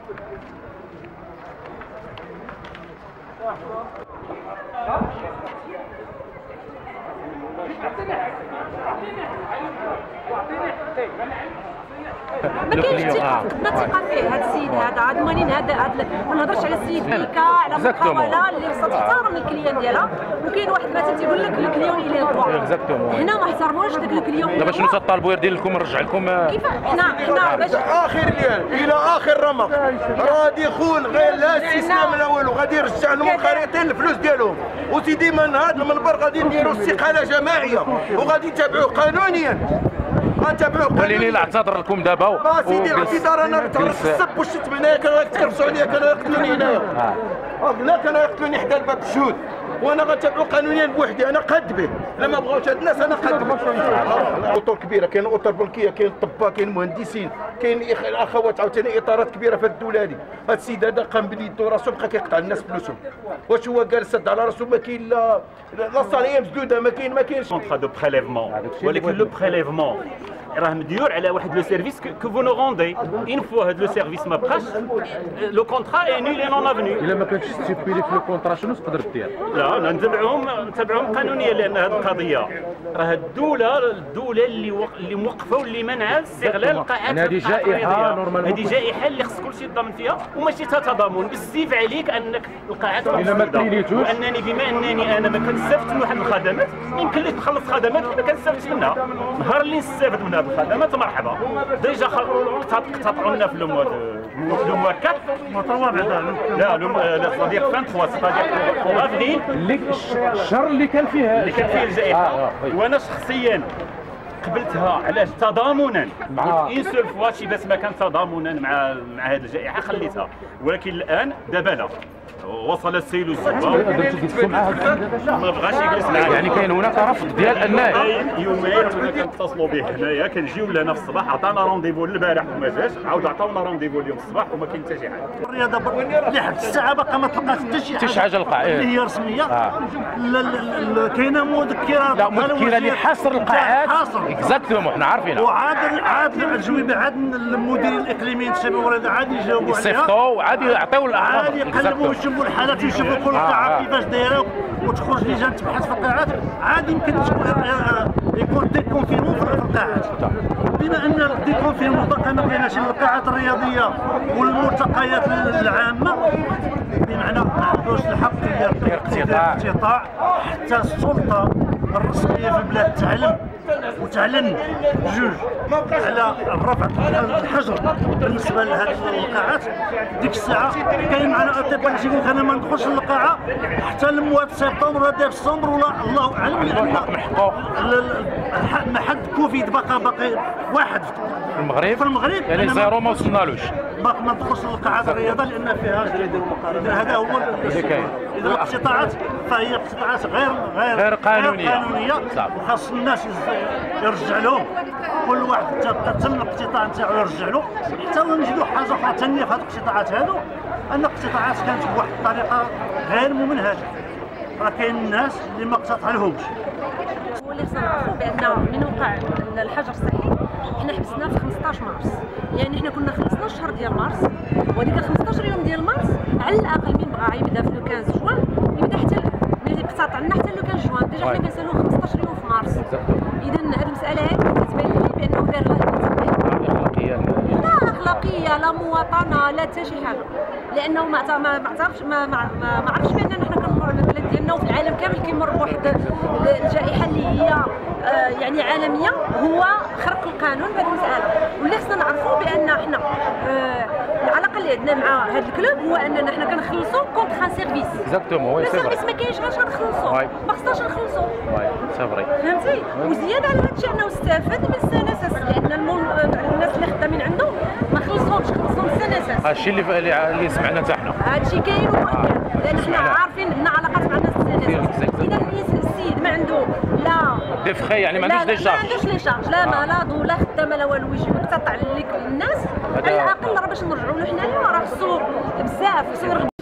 ما كاينش ثقه فيه هذا السيد هذا عاد مانين هذا ما نهضرش على السيد ملكه على محاوله اللي خصها تحترم الكليان ديالها وكاين واحد مثلا تيقول لك الكليون الى الدوا حنا ما احترموش داك الكليون دابا شنو تطالبوا يدير لكم نرجع لكم كيف حنا باش اخر ريال الى اخر رمق غادي يخون غير لا الاستسلام الاول وغادي يرجع لهم الخريطين الفلوس ديالهم وسيدي من هذا المنبر غادي نديروا استقاله جماعيه وغادي نتابعوه قانونيا وليني لا اعتذر لكم دابا سيدي الاعتذار انا السب والشتم هنايا كانوا يتكرفسوا عليا كانوا يقتلوني هنايا لا كانوا يقتلوني حدا الباب الشهود وانا غنتابعو قانونيا بوحدي انا قد به لما بغاوش هاد الناس انا قد به اطر كبيره كاين اطر بنكيه كاين طباء كاين مهندسين كاين اخوات عاوتاني اطارات كبيره في الدوله هذه هاد السيد هذا قام بيدو راسو بقى كيقطع الناس فلوسهم واش هو جالس سد على راسو ما كاين لا صاليه مسدوده ما كاينش كونطرا دو بريليفمون ولكن لو بريليفمون راه مديور على واحد لو سيرفيس كو فو نو روندي اون فوا هاد لو سيرفيس ما بقاش لو كونطرا اي نول اي نون افني الا ما كانش ستيبيلي في لو كونطرا شنو تقدر دير؟ لا نتبعوهم قانونيا لان هذه القضيه راه الدوله اللي موقفه واللي منعها استغلال القاعات هذه جائحه نورمالمون هذه جائحه اللي خص كلشي يتضامن فيها وماشي تتضامن بالسيف عليك انك القاعات الا ما كليتوش وانني بما انني انا ما كنستافدش من واحد الخدمات يمكن لي تخلص خدمات ما كنستافدش منها نهار اللي نستافد من هذه الخدمات مرحبا ديجا قطعوا لنا في لو موا 4 لا صديق 23 صديق افريل الشهر اللي كان فيه الجائحه وانا شخصيا قبلتها علاش تضامنا اون سول فوا شي بس ما كان تضامنا مع هذه الجائحه خليتها ولكن الان دابا لا وصل السيل الزبا ما بغاش يجلس معايا يعني كاين هناك رفض ديال الناس يومين كنا كنتصلوا به هنايا كنجيو لنا في الصباح عطانا رونديفو البارح وما جاش عاود عطاونا رونديفو اليوم الصباح وما كاين حتى شي حاجه الرياضه لحد الساعه باقا ما تلقاش حتى شي حاجه اللي هي رسميه كاينه مذكره لا مذكره لحصر القاعات اكزاكتومون حنا عارفينها وعاد الجويبه عاد المديرين الاقليميين الشباب والرياضه عاد يجاوبوا عليها يصيفطوا عاد يعطيو الاعراض عاد يقلبوا يشوفوا الحالات يشوفوا كل قاعه كيفاش دايره وتخرج لجان تبحث في القاعات عاد يمكن يكون ديكونفينمون في القاعات بما ان الديكونفينمون باقي ما كايناش القاعات الرياضيه والملتقيات العامه بمعنى ما عندوش الحق ديال الاقتطاع حتى السلطه الرسميه في البلاد تعلن جوج على رفع الحجر بالنسبه لهذه القاعات ديك الساعه كاين معنا اطباء اللي تيقول لك انا ما ندخلش للقاعه حتى لمواد سبتمبر ولا ديسمبر ولا الله اعلم لان حد كوفيد باقي واحد في المغرب يعني زيرو ما وصلنالوش باقي ما ندخلش للقاعات الرياضه لان فيها هذا هو اللي كاين اذا الاقتطاعات فهي اقتطاعات غير قانونيه وخاص الناس يرجع لهم كل واحد تم الاقتطاع نتاعو يرجع له حتى نجدوا حاجه اخرى ثانيه في هذه الاقتطاعات هذو ان الاقتطاعات كانت بواحد الطريقه غير ممنهجه راه كاين الناس اللي ما اقتطع لهمش هو اللي خصنا نعرفوا بان من وقع الحجر الصحي حنا حبسنا في 15 مارس يعني حنا كنا خلصنا الشهر ديال مارس وديك 15 يوم ديال مارس على الاقل من بغى يبدا في لو 15 جوان يبدا حتى يقتطع لنا حتى لو 15 جوان ديجا حنا كنسالوه 15 يوم في مارس اذا هذه المساله هذه كتبان لي بانه دار لا اخلاقيه لا مواطنه لا حتى شي حاجه لانه ما عرفش باننا حنا كنمروا على البلاد ديالنا وفي العالم كامل كيمر بواحد الجائحه اللي هي يعني عالميه هو خرق القانون بهذه المساله واللي خصنا نعرفوا بان حنا العلاقه اللي عندنا مع هذا الكلوب هو اننا حنا كنخلصوا كونطخ سيرفيس اكزاكتومون السيرفيس ما كاينش علاش غنخلصوا ما خصناش نخلصوا سي فري فهمتي وزياده على هذا الشيء انه استفاد من السنسس لان الناس اللي خدامين عنده ما خلصوش خلصوا من السنسس هادشي اللي سمعنا حتى حنا هادشي كاين ومؤكد لان حنا عارفين عندنا علاقات مع الناس السنسس اذا السيد ما عنده لا ديفخي يعني ما عندوش لي شارج ما عندوش لي شارج لا مرض ولا خدامه لا والو يجي يقتطع لك الناس على الاقل راه باش نرجعوا له حنايا راه خصو بزاف خصو